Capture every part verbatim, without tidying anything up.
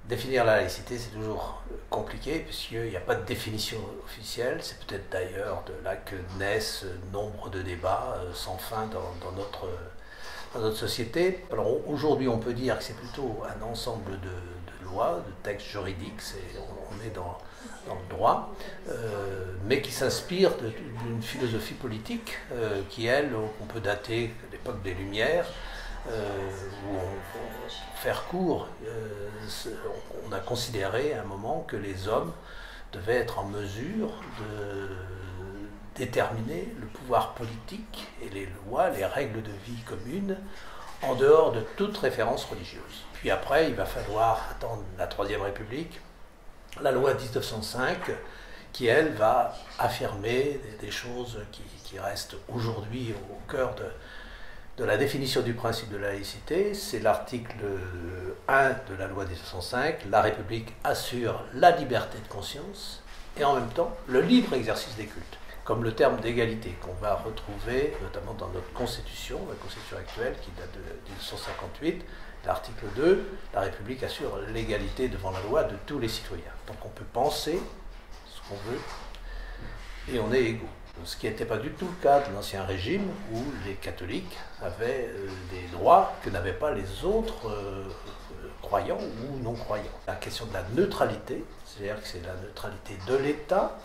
Définir la laïcité, c'est toujours compliqué, puisqu'il n'y a pas de définition officielle. C'est peut-être d'ailleurs de là que naissent nombre de débats sans fin dans, dans, notre, dans notre société. Alors aujourd'hui, on peut dire que c'est plutôt un ensemble de, de lois, de textes juridiques, on est dans, dans le droit, euh, mais qui s'inspire d'une philosophie politique euh, qui, elle, on peut dater de l'époque des Lumières, Euh, où on, pour faire court, euh, on a considéré à un moment que les hommes devaient être en mesure de déterminer le pouvoir politique et les lois, les règles de vie communes, en dehors de toute référence religieuse. Puis après, il va falloir attendre la Troisième République, la loi de dix-neuf cent cinq, qui, elle, va affirmer des, des choses qui, qui restent aujourd'hui au cœur de de la définition du principe de la laïcité. C'est l'article un de la loi dix-neuf cent cinq, la République assure la liberté de conscience et en même temps le libre exercice des cultes, comme le terme d'égalité qu'on va retrouver notamment dans notre constitution, la constitution actuelle qui date de mille neuf cent cinquante-huit, l'article deux, la République assure l'égalité devant la loi de tous les citoyens. Donc on peut penser ce qu'on veut et on est égaux. Ce qui n'était pas du tout le cas de l'Ancien Régime, où les catholiques avaient euh, des droits que n'avaient pas les autres euh, croyants ou non-croyants. La question de la neutralité, c'est-à-dire que c'est la neutralité de l'État.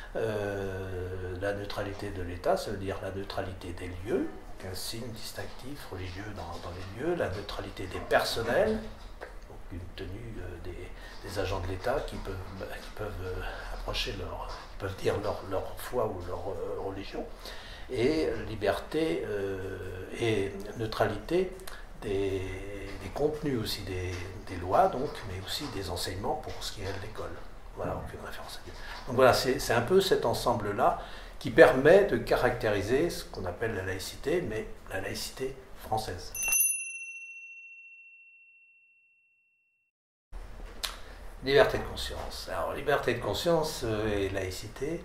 Euh, la neutralité de l'État, ça veut dire la neutralité des lieux, un signe distinctif religieux dans, dans les lieux, la neutralité des personnels, donc une tenue euh, des, des agents de l'État qui peuvent, qui peuvent euh, approcher leur... peuvent dire leur, leur foi ou leur euh, religion, et liberté euh, et neutralité des, des contenus aussi des, des lois, donc, mais aussi des enseignements pour ce qui est de l'école. Voilà, aucune référence à Dieu. Donc voilà, c'est un peu cet ensemble-là qui permet de caractériser ce qu'on appelle la laïcité, mais la laïcité française. Liberté de conscience. Alors, liberté de conscience et laïcité,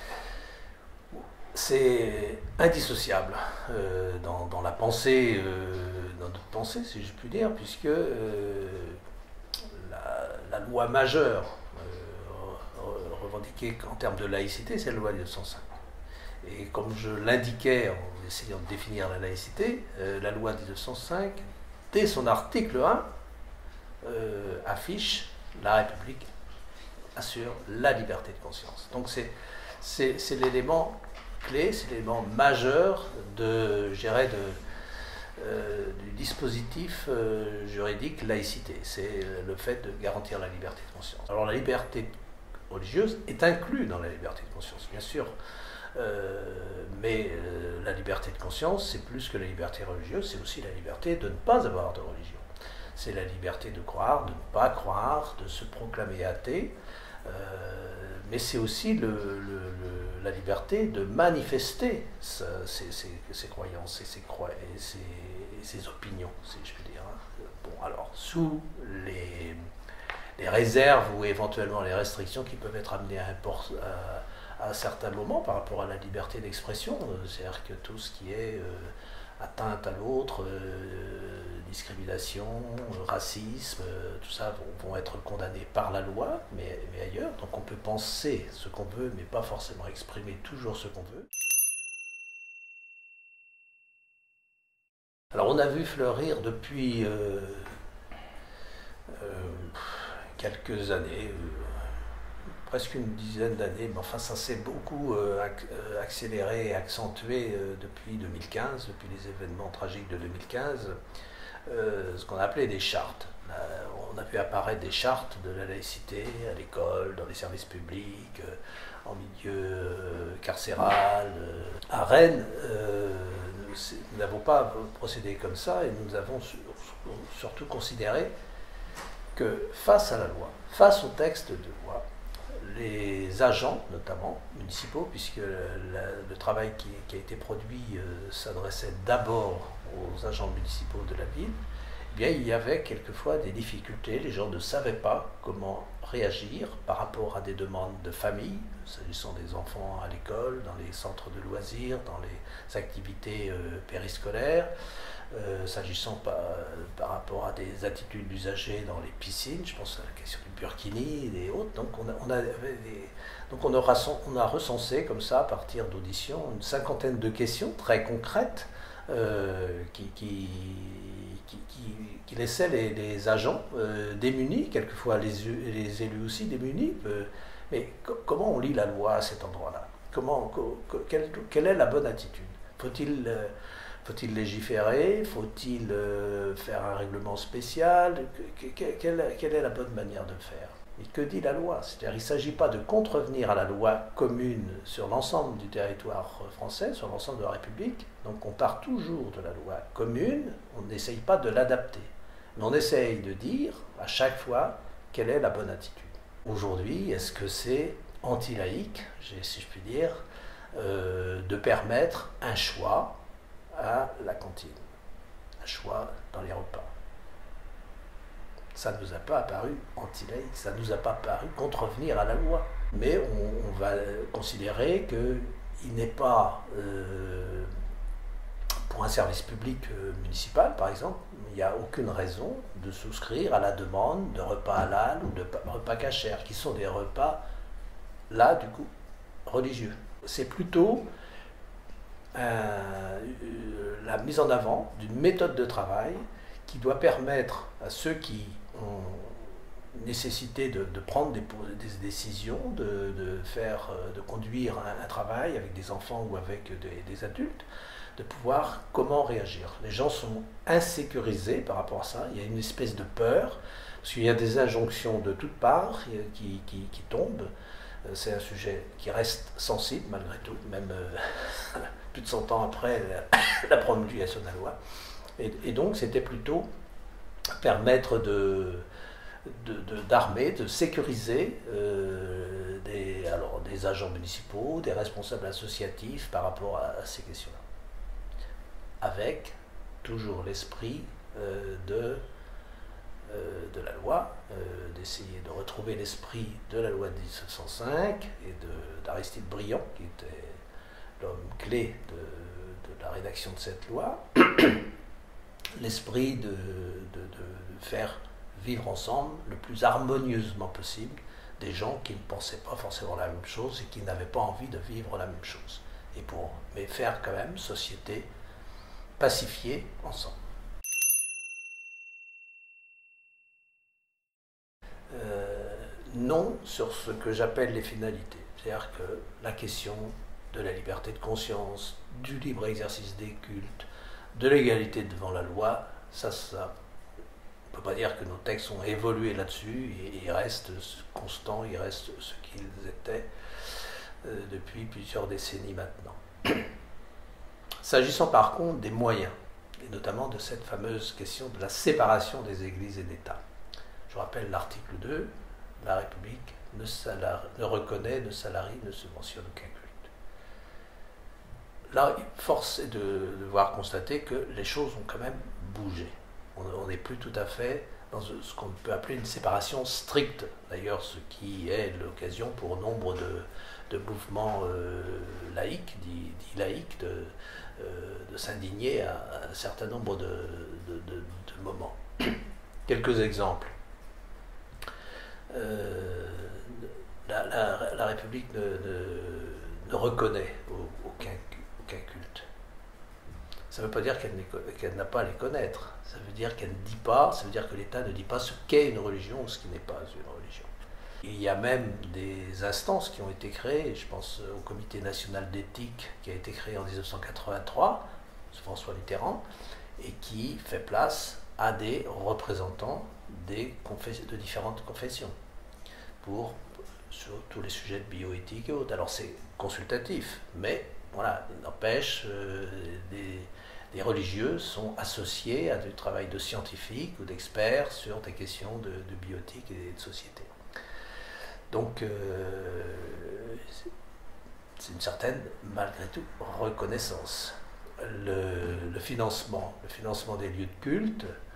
c'est indissociable euh, dans, dans la pensée, euh, dans notre pensée, si je puis dire, puisque euh, la, la loi majeure euh, revendiquée en termes de laïcité, c'est la loi de mille neuf cent cinq. Et comme je l'indiquais en essayant de définir la laïcité, euh, la loi de mille neuf cent cinq, dès son article un, euh, affiche la République assure la liberté de conscience. Donc c'est l'élément clé, c'est l'élément majeur de, je dirais, de, euh, du dispositif euh, juridique laïcité. C'est le fait de garantir la liberté de conscience. Alors la liberté religieuse est inclue dans la liberté de conscience, bien sûr. Euh, mais euh, la liberté de conscience, c'est plus que la liberté religieuse, c'est aussi la liberté de ne pas avoir de religion. C'est la liberté de croire, de ne pas croire, de se proclamer athée, euh, mais c'est aussi le, le, le, la liberté de manifester sa, ses, ses, ses croyances et ses, croi et ses, et ses opinions, si je puis dire. Bon, alors, sous les, les réserves ou éventuellement les restrictions qui peuvent être amenées à, import, à, à certains moments par rapport à la liberté d'expression, c'est-à-dire que tout ce qui est euh, atteinte à l'autre, euh, discrimination, racisme, euh, tout ça vont, vont être condamnés par la loi, mais, mais ailleurs. Donc on peut penser ce qu'on veut, mais pas forcément exprimer toujours ce qu'on veut. Alors on a vu fleurir depuis euh, euh, quelques années, euh, presque une dizaine d'années, mais enfin ça s'est beaucoup euh, accéléré et accentué euh, depuis deux mille quinze, depuis les événements tragiques de deux mille quinze, euh, ce qu'on a appelé des chartes. Là, on a vu apparaître des chartes de la laïcité à l'école, dans les services publics, euh, en milieu euh, carcéral. Euh. À Rennes, euh, nous n'avons pas procédé comme ça et nous avons surtout considéré que face à la loi, face au texte de loi, les agents, notamment municipaux, puisque la, le travail qui, qui a été produit euh, s'adressait d'abord aux agents municipaux de la ville, eh bien, il y avait quelquefois des difficultés. Les gens ne savaient pas comment réagir par rapport à des demandes de famille, s'agissant des enfants à l'école, dans les centres de loisirs, dans les activités euh, périscolaires, euh, s'agissant par, par rapport à des attitudes d'usagers dans les piscines, je pense à la question du burkini et des autres. Donc on a, on a, des, donc on a, on a recensé comme ça, à partir d'auditions, une cinquantaine de questions très concrètes euh, qui, qui Qui, qui, qui laissait les, les agents euh, démunis, quelquefois les, les élus aussi démunis. Euh, mais co comment on lit la loi à cet endroit-là? Comment, quelle, quelle est la bonne attitude? Faut-il euh, faut-il légiférer? Faut-il euh, faire un règlement spécial? que, que, quelle, quelle est la bonne manière de faire? Et que dit la loi? C'est-à-dire, il ne s'agit pas de contrevenir à la loi commune sur l'ensemble du territoire français, sur l'ensemble de la République. Donc on part toujours de la loi commune, on n'essaye pas de l'adapter. Mais on essaye de dire à chaque fois quelle est la bonne attitude. Aujourd'hui, est-ce que c'est anti-laïque, si je puis dire, euh, de permettre un choix à la cantine, un choix dans les repas? Ça ne nous a pas apparu anti-laïque, ça ne nous a pas apparu contrevenir à la loi. Mais on, on va considérer qu'il n'est pas, euh, pour un service public euh, municipal par exemple, il n'y a aucune raison de souscrire à la demande de repas halal ou de repas kasher, qui sont des repas, là, du coup, religieux. C'est plutôt euh, la mise en avant d'une méthode de travail qui doit permettre à ceux qui ont nécessité de, de prendre des, des décisions, de, de, faire, de conduire un, un travail avec des enfants ou avec des, des adultes, de pouvoir comment réagir. Les gens sont insécurisés par rapport à ça, il y a une espèce de peur, parce qu'il y a des injonctions de toutes parts qui, qui, qui tombent. C'est un sujet qui reste sensible malgré tout, même euh, plus de cent ans après la, la promulgation de la loi. Et, et donc c'était plutôt permettre de, de, de, d'armer, de sécuriser euh, des, alors, des agents municipaux, des responsables associatifs par rapport à, à ces questions-là. Avec toujours l'esprit euh, de, euh, de la loi, euh, d'essayer de retrouver l'esprit de la loi de mille neuf cent cinq et d'Aristide Briand, qui était l'homme clé de, de la rédaction de cette loi. L'esprit de, de, de faire vivre ensemble le plus harmonieusement possible des gens qui ne pensaient pas forcément la même chose et qui n'avaient pas envie de vivre la même chose. Et pour, mais faire quand même société pacifiée ensemble. Euh, non sur ce que j'appelle les finalités. C'est-à-dire que la question de la liberté de conscience, du libre exercice des cultes, de l'égalité devant la loi, ça, ça, on ne peut pas dire que nos textes ont évolué là-dessus, et ils restent constants, ils restent ce qu'ils étaient euh, depuis plusieurs décennies maintenant. S'agissant par contre des moyens, et notamment de cette fameuse question de la séparation des églises et d'État. Je rappelle l'article deux, la République ne, salari, ne reconnaît, ne salarie, ne subventionne aucun culte. Là, force est de devoir constater que les choses ont quand même bougé. On n'est plus tout à fait dans ce qu'on peut appeler une séparation stricte. D'ailleurs, ce qui est l'occasion pour nombre de, de mouvements euh, laïques, dits, dits laïques, de, euh, de s'indigner à, à un certain nombre de, de, de, de moments. Quelques exemples. Euh, la, la, la République ne, ne, ne reconnaît aucun, aucun culte. Ça ne veut pas dire qu'elle qu'elle n'a pas à les connaître. Ça veut dire qu'elle ne dit pas, ça veut dire que l'État ne dit pas ce qu'est une religion ou ce qui n'est pas une religion. Il y a même des instances qui ont été créées, je pense au Comité national d'éthique qui a été créé en mille neuf cent quatre-vingt-trois, François Mitterrand, et qui fait place à des représentants des de différentes confessions pour sur tous les sujets de bioéthique et autres. Alors c'est consultatif, mais voilà, il n'empêche, euh, des, des religieux sont associés à du travail de scientifiques ou d'experts sur des questions de, de bioéthique et de société. Donc euh, c'est une certaine, malgré tout, reconnaissance. Le, le financement, le financement des lieux de culte,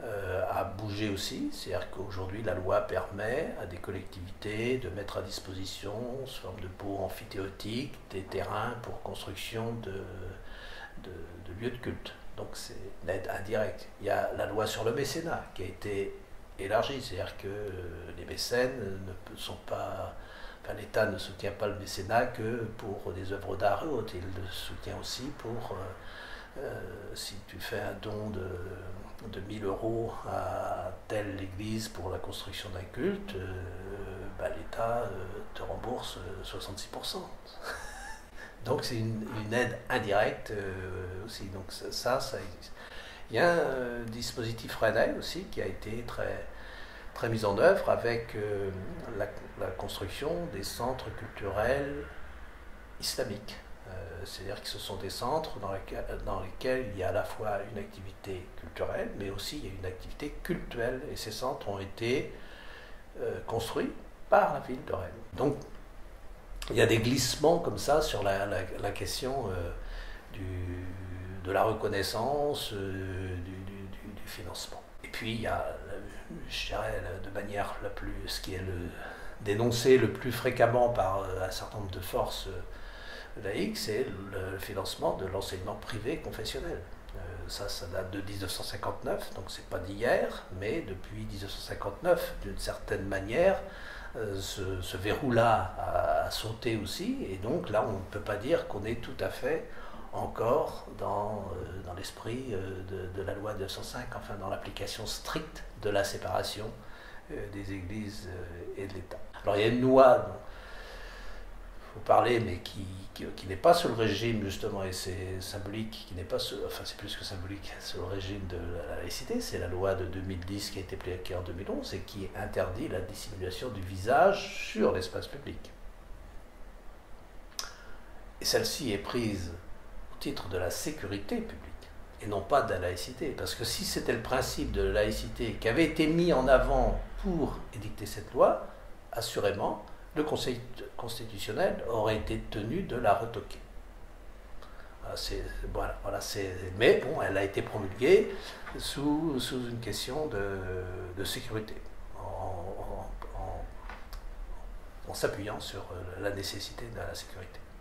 euh, a bougé aussi. C'est-à-dire qu'aujourd'hui, la loi permet à des collectivités de mettre à disposition, sous forme de baux amphithéotiques, des terrains pour construction de, de, de lieux de culte. Donc c'est une aide indirecte. Il y a la loi sur le mécénat qui a été élargie, c'est-à-dire que les mécènes ne sont pas... Enfin, l'État ne soutient pas le mécénat que pour des œuvres d'art et autres, il le soutient aussi pour... Euh, euh, si tu fais un don de, de mille euros à telle église pour la construction d'un culte, euh, bah, l'État euh, te rembourse soixante-six pour cent. Donc c'est une, une aide indirecte euh, aussi. Donc ça, ça, ça existe. Il y a un euh, dispositif Rennais aussi qui a été très, très mis en œuvre avec euh, la, la construction des centres culturels islamiques. Euh, C'est-à-dire que ce sont des centres dans, laquelle, dans lesquels il y a à la fois une activité culturelle, mais aussi il y a une activité cultuelle. Et ces centres ont été euh, construits par la ville de Rennes. Donc il y a des glissements comme ça sur la, la, la question euh, du, de la reconnaissance, euh, du, du, du financement. Et puis il y a, je dirais, de manière la plus, ce qui est le, dénoncé le plus fréquemment par un certain nombre de forces laïques, c'est le financement de l'enseignement privé confessionnel. Euh, ça, ça date de mille neuf cent cinquante-neuf, donc c'est pas d'hier, mais depuis mille neuf cent cinquante-neuf, d'une certaine manière, euh, ce, ce verrou-là a, a sauté aussi, et donc là, on ne peut pas dire qu'on est tout à fait encore dans, euh, dans l'esprit euh, de, de la loi de mille neuf cent cinq, enfin dans l'application stricte de la séparation euh, des églises euh, et de l'État. Alors il y a une loi dont il faut parler, mais qui, qui, qui n'est pas sous le régime, justement, et c'est symbolique, qui n'est pas sous, enfin c'est plus que symbolique, sous le régime de la laïcité, c'est la loi de deux mille dix qui a été appliquée en deux mille onze et qui interdit la dissimulation du visage sur l'espace public. Et celle-ci est prise au titre de la sécurité publique, et non pas de la laïcité, parce que si c'était le principe de la laïcité qui avait été mis en avant pour édicter cette loi, assurément, le Conseil constitutionnel aurait été tenu de la retoquer. C'est, voilà, voilà, c'est, mais bon, elle a été promulguée sous, sous une question de, de sécurité, en, en, en, en s'appuyant sur la nécessité de la sécurité.